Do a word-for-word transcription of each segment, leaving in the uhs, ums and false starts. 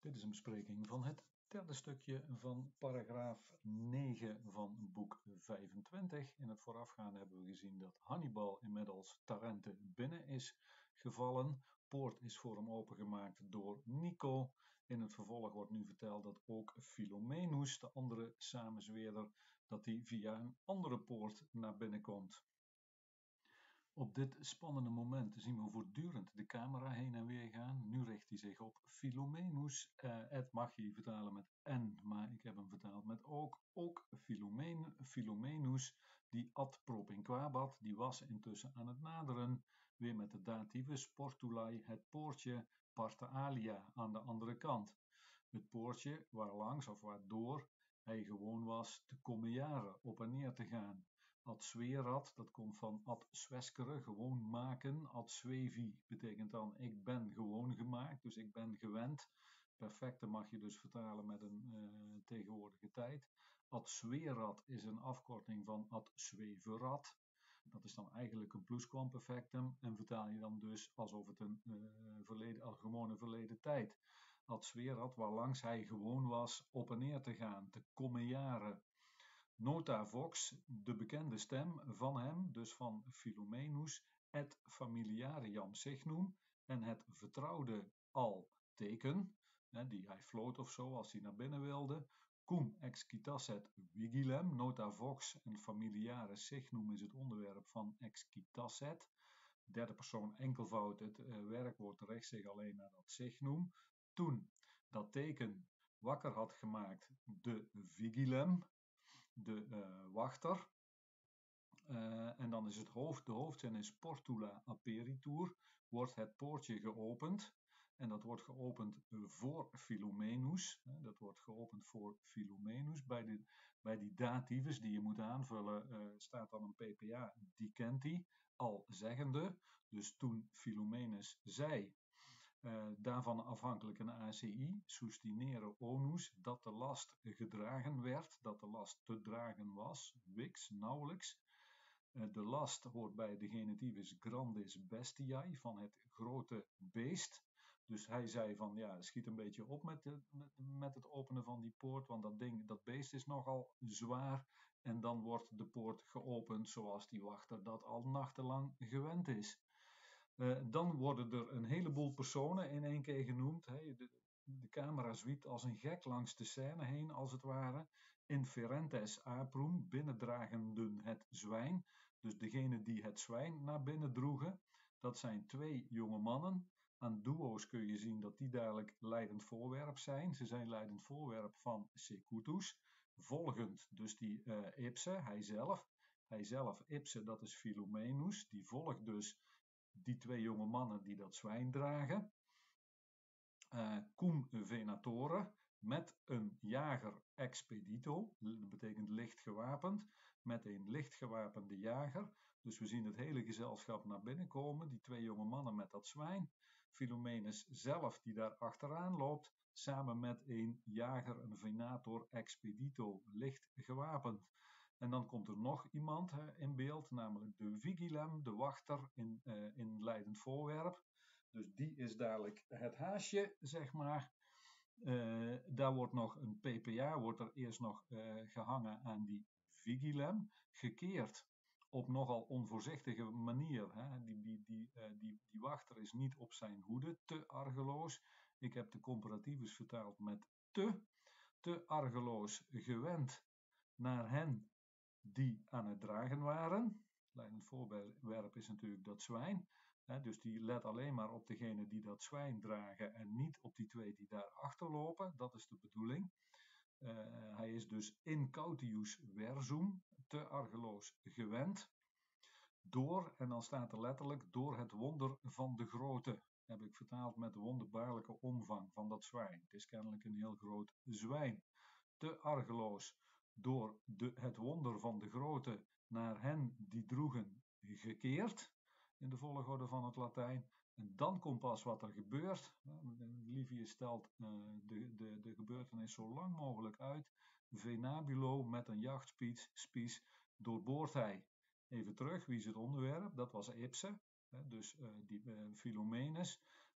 Dit is een bespreking van het derde stukje van paragraaf negen van boek vijfentwintig. In het voorafgaande hebben we gezien dat Hannibal inmiddels Tarente binnen is gevallen. Poort is voor hem opengemaakt door Nico. In het vervolg wordt nu verteld dat ook Philomenus, de andere samenzweerder, dat hij via een andere poort naar binnen komt. Op dit spannende moment zien we voortdurend de camera heen en weer gaan. Nu richt hij zich op Philomenus. Uh, Ed mag je vertalen met en, maar ik heb hem vertaald met ook. Ook Philomen, Philomenus, die ad propinquabat, die was intussen aan het naderen. Weer met de dativus portulai, het poortje, parte alia aan de andere kant. Het poortje waarlangs of waardoor hij gewoon was te komen jaren, op en neer te gaan. Ad swerat, dat komt van ad sweskere, gewoon maken. Ad svevi betekent dan ik ben gewoon gemaakt, dus ik ben gewend. Perfecte mag je dus vertalen met een uh, tegenwoordige tijd. Ad swerat is een afkorting van ad sveverat. Dat is dan eigenlijk een plusquamperfectum en vertaal je dan dus alsof het een uh, verleden, al gewone verleden tijd. Ad swerat, waarlangs hij gewoon was op en neer te gaan, te komen jaren. Nota vox, de bekende stem van hem, dus van Philomenus, et familiariam signum, en het vertrouwde al teken, hè, die hij floot of zo als hij naar binnen wilde, cum excitasset vigilem, nota vox en familiare signum is het onderwerp van excitasset, derde persoon enkelvoud, het uh, werkwoord richt zich alleen naar dat signum, toen dat teken wakker had gemaakt de vigilem, de uh, wachter. Uh, en dan is het hoofd, de hoofdzin is portula aperitur, wordt het poortje geopend. En dat wordt geopend voor Philomenus. Dat wordt geopend voor Philomenus. Bij, de, bij die dativus die je moet aanvullen uh, staat dan een P P A, die kent hij, al zeggende. Dus toen Philomenus zei, Uh, daarvan afhankelijk een A C I, sustinere onus, dat de last gedragen werd, dat de last te dragen was, wix, nauwelijks. Uh, de last hoort bij de genitivus grandis bestiae, van het grote beest. Dus hij zei van, ja, schiet een beetje op met, de, met, met het openen van die poort, want dat ding, dat beest is nogal zwaar. En dan wordt de poort geopend zoals die wachter dat al nachtenlang gewend is. Uh, dan worden er een heleboel personen in één keer genoemd. Hè. De, de camera zwiept als een gek langs de scène heen, als het ware. Inferentes aprum, binnendragenden het zwijn. Dus degene die het zwijn naar binnen droegen. Dat zijn twee jonge mannen. Aan duo's kun je zien dat die dadelijk leidend voorwerp zijn. Ze zijn leidend voorwerp van Secutus. Volgend, dus die uh, ipse, hij zelf. Hij zelf, ipse, dat is Philomenus. Die volgt dus die twee jonge mannen die dat zwijn dragen. Uh, cum venatore, met een jager expedito, dat betekent licht gewapend, met een licht gewapende jager. Dus we zien het hele gezelschap naar binnen komen, die twee jonge mannen met dat zwijn. Philomenus zelf die daar achteraan loopt, samen met een jager, een venator expedito, licht gewapend. En dan komt er nog iemand hè, in beeld, namelijk de vigilem, de wachter in, uh, in leidend voorwerp. Dus die is dadelijk het haasje, zeg maar. Uh, daar wordt nog een P P A, wordt er eerst nog uh, gehangen aan die vigilem, gekeerd op nogal onvoorzichtige manier. Hè. Die, die, die, uh, die, die wachter is niet op zijn hoede, te argeloos. Ik heb de comparativus vertaald met te, te argeloos gewend naar hen die aan het dragen waren. Leidend voorwerp is natuurlijk dat zwijn. Hè, dus die let alleen maar op degene die dat zwijn dragen en niet op die twee die daar achter lopen. Dat is de bedoeling. Uh, hij is dus incautius versum, te argeloos gewend. Door, en dan staat er letterlijk, door het wonder van de grootte. Heb ik vertaald met de wonderbaarlijke omvang van dat zwijn. Het is kennelijk een heel groot zwijn. Te argeloos door de, het wonder van de grootte naar hen die droegen gekeerd, in de volgorde van het Latijn. En dan komt pas wat er gebeurt. Livius stelt uh, de, de, de gebeurtenis zo lang mogelijk uit. Venabulo met een jachtspies doorboort hij. Even terug, wie is het onderwerp? Dat was ipse, hè, dus uh, die uh, Philomenus.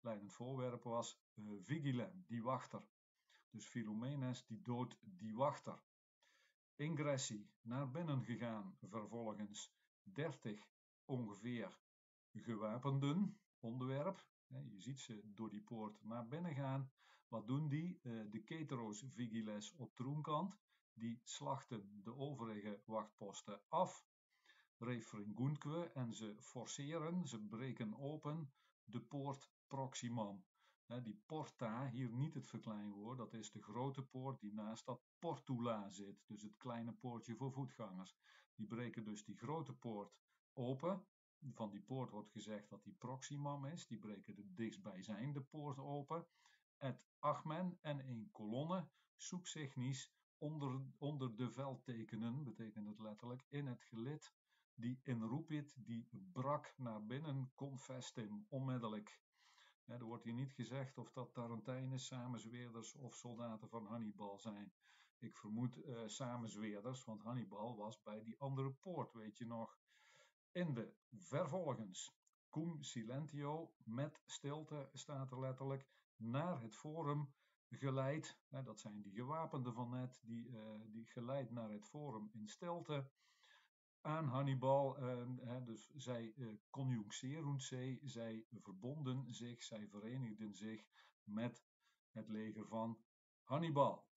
leidend voorwerp was uh, vigilem, die wachter. Dus Philomenes die doodt die wachter. Ingressie, naar binnen gegaan, vervolgens dertig ongeveer gewapenden, onderwerp. Je ziet ze door die poort naar binnen gaan. Wat doen die? De keteros vigiles op troenkant. Die slachten de overige wachtposten af. Refringunque en ze forceren, ze breken open de poort proximam. Die porta, hier niet het verkleinwoord, dat is de grote poort die naast dat portula zit. Dus het kleine poortje voor voetgangers. Die breken dus die grote poort open. Van die poort wordt gezegd dat die proximam is. Die breken de dichtstbijzijnde poort open. Et achmen en een kolonne, subsignis, onder, onder de veldtekenen, betekent het letterlijk, in het gelid, die inroepit, die brak naar binnen, confestim, onmiddellijk. Ja, er wordt hier niet gezegd of dat Tarentijnen, samenzweerders of soldaten van Hannibal zijn. Ik vermoed uh, samenzweerders, want Hannibal was bij die andere poort, weet je nog. In de vervolgens, cum silentio, met stilte staat er letterlijk, naar het forum geleid. Hè, dat zijn die gewapenden van net, die, uh, die geleid naar het forum in stilte. Aan Hannibal, uh, dus zij uh, conjuncterunt zij, zij verbonden zich, zij verenigden zich met het leger van Hannibal.